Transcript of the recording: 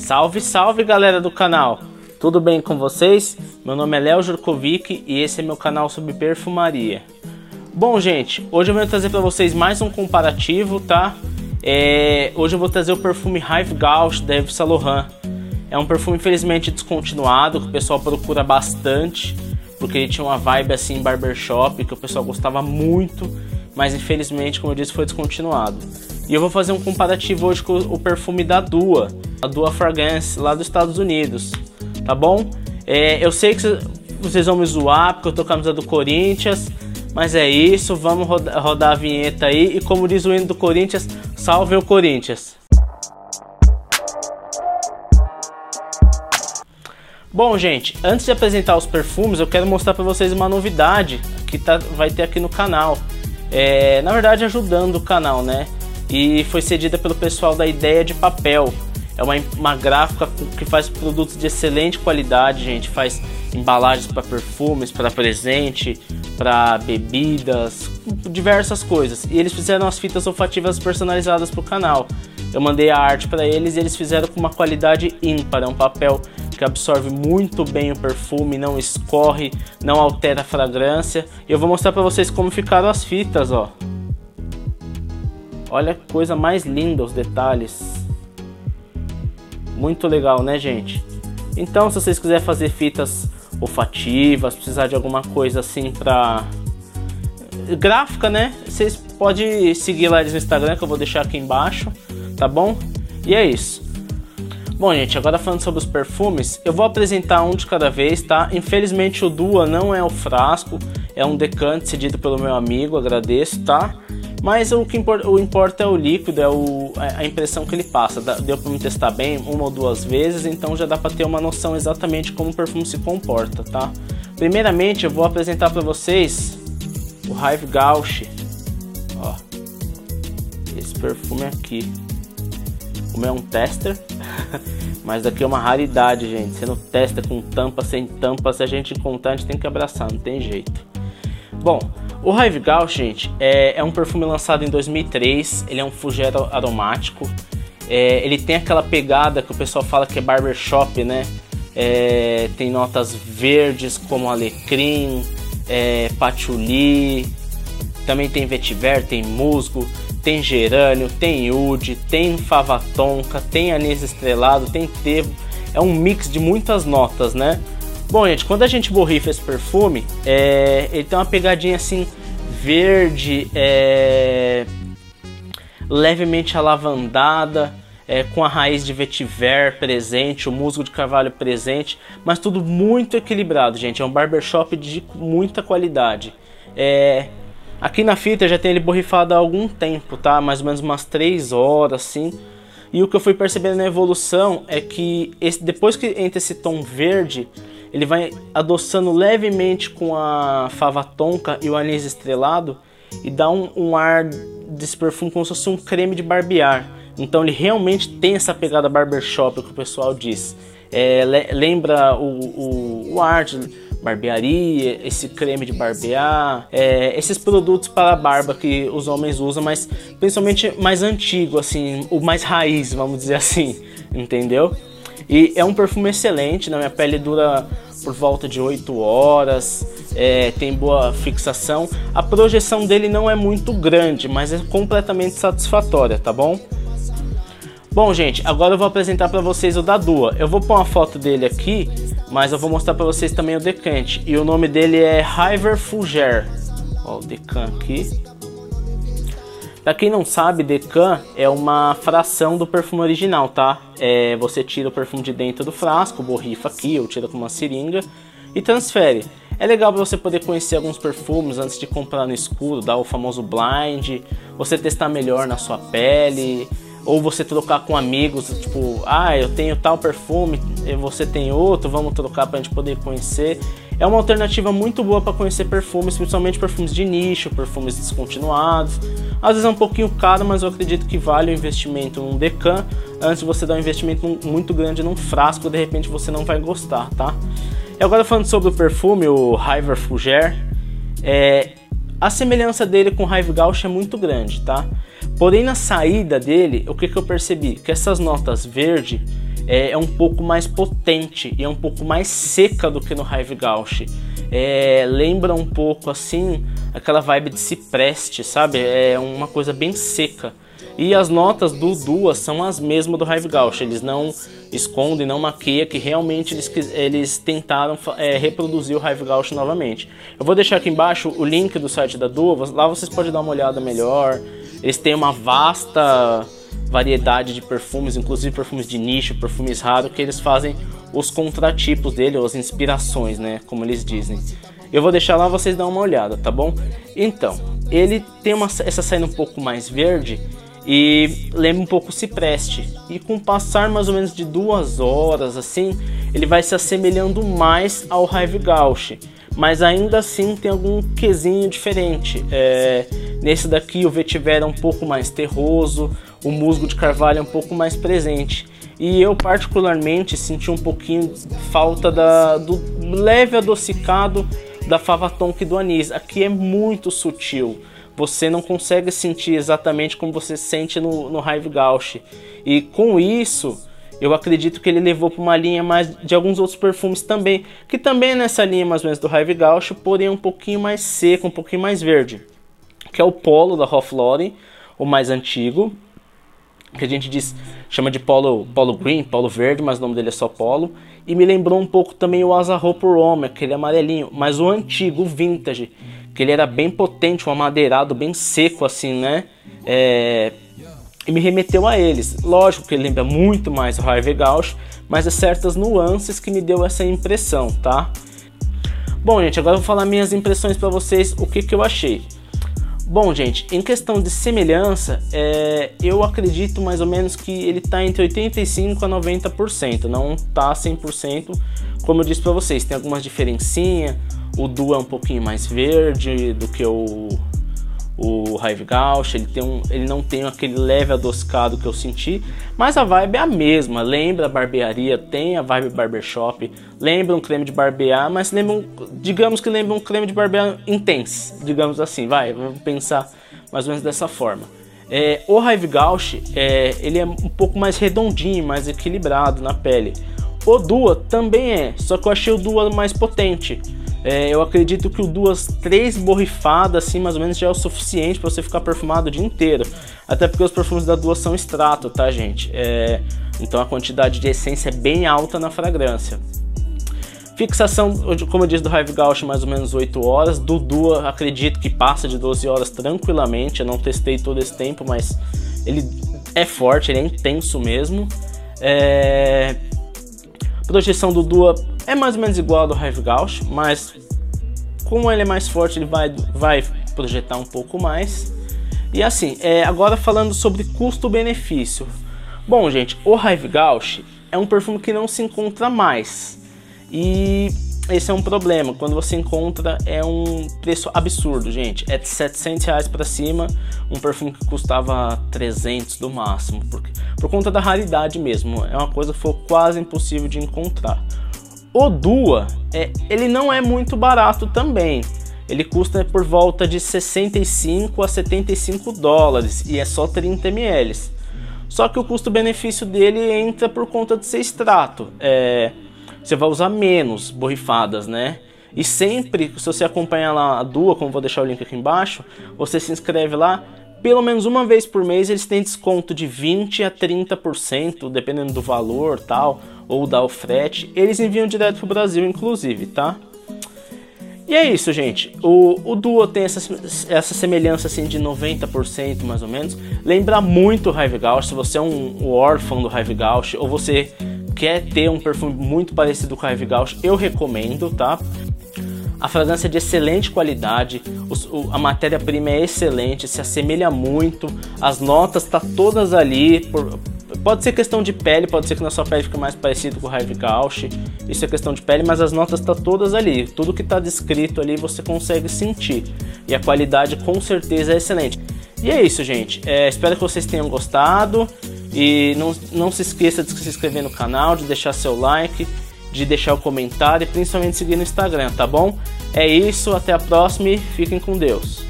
Salve, salve galera do canal! Tudo bem com vocês? Meu nome é Léo Jurkovic e esse é meu canal sobre perfumaria. Bom gente, hoje eu vou trazer para vocês mais um comparativo, tá? Hoje eu vou trazer o perfume Rive Gauche da Yves Saint Laurent. É um perfume infelizmente descontinuado, que o pessoal procura bastante, porque ele tinha uma vibe assim em barbershop, que o pessoal gostava muito, mas infelizmente, como eu disse, foi descontinuado. E eu vou fazer um comparativo hoje com o perfume da Dua, a Dua Fragrance, lá dos Estados Unidos, tá bom? Eu sei que vocês vão me zoar, porque eu tô com a camisa do Corinthians, mas é isso, vamos rodar a vinheta aí, e como diz o hino do Corinthians, salve o Corinthians! Bom gente, antes de apresentar os perfumes, eu quero mostrar para vocês uma novidade que vai ter aqui no canal. Na verdade ajudando o canal, né? E foi cedida pelo pessoal da Ideia de Papel. É uma gráfica que faz produtos de excelente qualidade, gente. Faz embalagens para perfumes, para presente, para bebidas, diversas coisas. E eles fizeram as fitas olfativas personalizadas para o canal. Eu mandei a arte para eles e eles fizeram com uma qualidade ímpar. É um papel que absorve muito bem o perfume, não escorre, não altera a fragrância. E eu vou mostrar para vocês como ficaram as fitas, ó. Olha que coisa mais linda os detalhes. Muito legal, né, gente? Então, se vocês quiserem fazer fitas olfativas, precisar de alguma coisa assim pra gráfica, né? Vocês podem seguir lá eles no Instagram, que eu vou deixar aqui embaixo, tá bom? E é isso. Bom, gente, agora falando sobre os perfumes, eu vou apresentar um de cada vez, tá? Infelizmente o Dua não é o frasco, é um decante cedido pelo meu amigo, agradeço, tá? Mas o que importa é o líquido, a impressão que ele passa. Deu para me testar bem uma ou duas vezes, então já dá para ter uma noção exatamente como o perfume se comporta, tá? Primeiramente eu vou apresentar para vocês o Rive Gauche, ó, esse perfume aqui. O meu é um tester, mas daqui é uma raridade, gente. Você não testa com tampa, sem tampa, se a gente encontrar a gente tem que abraçar, não tem jeito. Bom, o Rive Gauche, gente, é um perfume lançado em 2003, ele é um fougère aromático, ele tem aquela pegada que o pessoal fala que é barbershop, né? Tem notas verdes como alecrim, patchouli, também tem vetiver, tem musgo, tem gerânio, tem oud, tem fava tonka, tem anis estrelado, tem tevo, é um mix de muitas notas, né? Bom, gente, quando a gente borrifa esse perfume, ele tem uma pegadinha assim, verde, levemente alavandada, com a raiz de vetiver presente, o musgo de carvalho presente, mas tudo muito equilibrado, gente. É um barbershop de muita qualidade. Aqui na fita já tem ele borrifado há algum tempo, tá? Mais ou menos umas 3 horas, assim. E o que eu fui percebendo na evolução é que depois que entra esse tom verde, ele vai adoçando levemente com a fava tonka e o anis estrelado e dá um ar desse perfume como se fosse um creme de barbear. Então ele realmente tem essa pegada barbershop, que o pessoal diz. Lembra o ar de barbearia, esse creme de barbear, esses produtos para a barba que os homens usam, mas principalmente mais antigo, assim, o mais raiz, vamos dizer assim, entendeu? E é um perfume excelente, na minha pele dura por volta de 8 horas, tem boa fixação. A projeção dele não é muito grande, mas é completamente satisfatória, tá bom? Bom, gente, agora eu vou apresentar para vocês o da Dua. Eu vou pôr uma foto dele aqui, mas eu vou mostrar para vocês também o decante. E o nome dele é Rive Fougère. Ó, o decant aqui. Pra quem não sabe, decant é uma fração do perfume original, tá? Você tira o perfume de dentro do frasco, borrifa aqui, ou tira com uma seringa e transfere. É legal para você poder conhecer alguns perfumes antes de comprar no escuro, dar o famoso blind, você testar melhor na sua pele, ou você trocar com amigos, tipo, eu tenho tal perfume, você tem outro, vamos trocar pra gente poder conhecer. É uma alternativa muito boa para conhecer perfumes, principalmente perfumes de nicho, perfumes descontinuados. Às vezes é um pouquinho caro, mas eu acredito que vale o investimento num decant antes de você dar um investimento muito grande num frasco, de repente você não vai gostar, tá? E agora falando sobre o perfume, o Rive Fougère, a semelhança dele com o Rive Gauche é muito grande, tá? Porém, na saída dele, o que eu percebi? Que essas notas verde, é um pouco mais potente e é um pouco mais seca do que no Hive Gauch. Lembra um pouco assim aquela vibe de cipreste, sabe? É uma coisa bem seca. E as notas do Dua são as mesmas do Hive Gauch. Eles não escondem, não maquiam, que realmente eles tentaram reproduzir o Hive Gauch novamente. Eu vou deixar aqui embaixo o link do site da Dua. Lá vocês podem dar uma olhada melhor. Eles têm uma vasta variedade de perfumes, inclusive perfumes de nicho, perfumes raros, que eles fazem os contratipos dele, ou as inspirações, né, como eles dizem. Eu vou deixar lá, vocês dão uma olhada, tá bom? Então, ele tem essa saída um pouco mais verde e lembra um pouco o cipreste. E com o passar mais ou menos de 2 horas, assim, ele vai se assemelhando mais ao Hive Gauch. Mas ainda assim tem algum quesinho diferente. Nesse daqui o vetiver é um pouco mais terroso, o musgo de carvalho é um pouco mais presente. E eu particularmente senti um pouquinho falta do leve adocicado da fava tonka e do anis. Aqui é muito sutil. Você não consegue sentir exatamente como você sente no Hive Gauch. E com isso, eu acredito que ele levou para uma linha mais de alguns outros perfumes também, que também é nessa linha mais ou menos do Hive Gauch, porém um pouquinho mais seco, um pouquinho mais verde. Que é o Polo da Ralph Lauren, o mais antigo, que a gente chama de Polo Green, Polo Verde, mas o nome dele é só Polo. E me lembrou um pouco também o Asaho Roma, aquele amarelinho, mas o antigo, o vintage, que ele era bem potente, um amadeirado bem seco assim, né? E me remeteu a eles. Lógico que ele lembra muito mais o Hive Gauch, mas é certas nuances que me deu essa impressão, tá? Bom, gente, agora eu vou falar minhas impressões para vocês, o que eu achei. Bom, gente, em questão de semelhança, eu acredito mais ou menos que ele está entre 85% a 90%, não está 100%, como eu disse para vocês, tem algumas diferencinhas. O Dua é um pouquinho mais verde do que o Hive Gauch, ele não tem aquele leve adocicado que eu senti, mas a vibe é a mesma, lembra a barbearia, tem a vibe barbershop, lembra um creme de barbear, mas digamos que lembra um creme de barbear intense, digamos assim, vamos pensar mais ou menos dessa forma. O Hive Gauch, ele é um pouco mais redondinho, mais equilibrado na pele. O Dua também só que eu achei o Dua mais potente. Eu acredito que o 3 borrifadas assim mais ou menos já é o suficiente para você ficar perfumado o dia inteiro. Até porque os perfumes da Dua são extrato, tá, gente? Então a quantidade de essência é bem alta na fragrância. Fixação, como eu disse, do Hive Gauch mais ou menos 8 horas. Do Dua acredito que passa de 12 horas tranquilamente. Eu não testei todo esse tempo, mas ele é forte, ele é intenso mesmo. Projeção do Dua é mais ou menos igual ao do Hive Gauch, mas como ele é mais forte, ele vai projetar um pouco mais. E assim, agora falando sobre custo-benefício. Bom, gente, o Hive Gauch é um perfume que não se encontra mais. E esse é um problema. Quando você encontra, é um preço absurdo, gente. É de R$700 para cima, um perfume que custava 300 no máximo, por conta da raridade mesmo. É uma coisa que foi quase impossível de encontrar. O Dua, ele não é muito barato também. Ele custa por volta de 65 a 75 dólares e é só 30 ml. Só que o custo-benefício dele entra por conta de ser extrato. Você vai usar menos borrifadas, né? E sempre, se você acompanhar lá a Dua, como vou deixar o link aqui embaixo, você se inscreve lá. Pelo menos uma vez por mês eles têm desconto de 20% a 30%, dependendo do valor tal, ou da frete. Eles enviam direto pro Brasil, inclusive, tá? E é isso, gente. O Dua tem essa semelhança assim de 90% mais ou menos. Lembra muito o Hive Gauch. Se você é um órfão do Hive Gauch, ou você quer ter um perfume muito parecido com o Hive Gauch, eu recomendo, tá? A fragrância é de excelente qualidade, a matéria-prima é excelente, se assemelha muito, as notas tá todas ali, pode ser questão de pele, pode ser que na sua pele fique mais parecido com o Hive Gauch, isso é questão de pele, mas as notas tá todas ali, tudo que tá descrito ali você consegue sentir, e a qualidade com certeza é excelente. E é isso, gente, espero que vocês tenham gostado, e não se esqueça de se inscrever no canal, de deixar seu like, de deixar o comentário e principalmente seguir no Instagram, tá bom? É isso, até a próxima e fiquem com Deus.